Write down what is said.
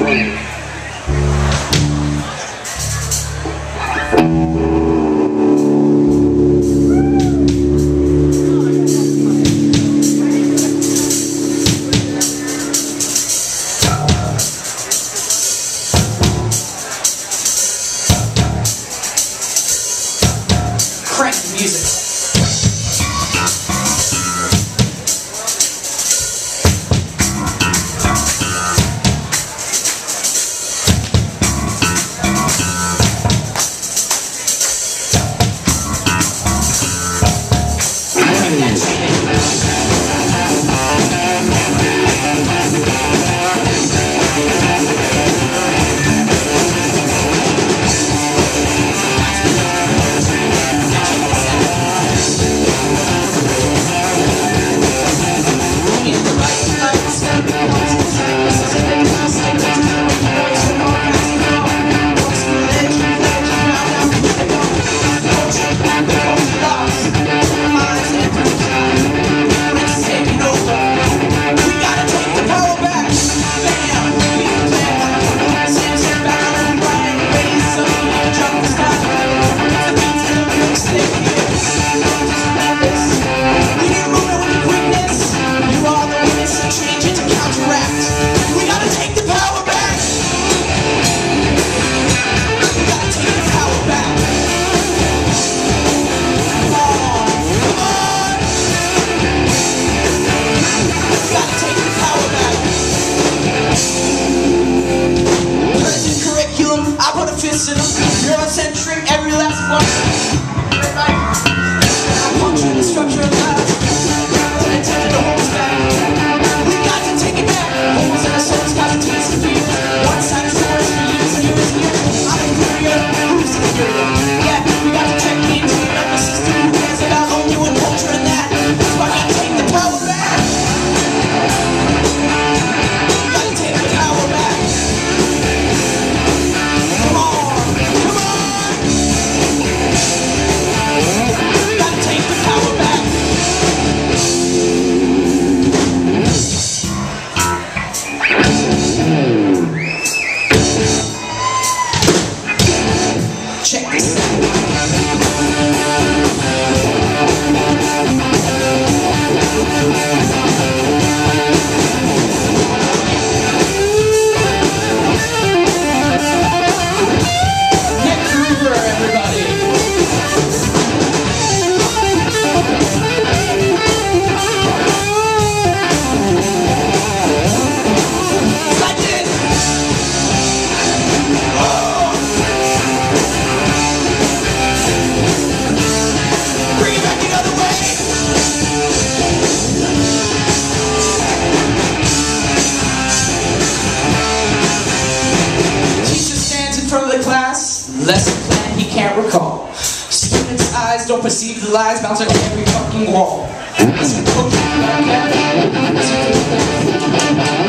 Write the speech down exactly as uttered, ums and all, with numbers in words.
Crank the music. Eurocentric, every last one. I'm puncturing the structure of life. I attempted to hold us back. We got to take it back. Holes in our souls, constitutes the fear. One side is yours for years and years and years. I'm inferior. Who's superior? Yeah, we got to check the interior nervous system. Who cares about only one culture and that? So I gotta take the power back. Gotta take the power back. Check this out. Get Gruver, everybody. Like it. Oh. Bring it back the other way. Teacher stands in front of the class. Lesson plan he can't recall. Students' eyes don't perceive the lies bounce on every fucking wall. Listen, coach,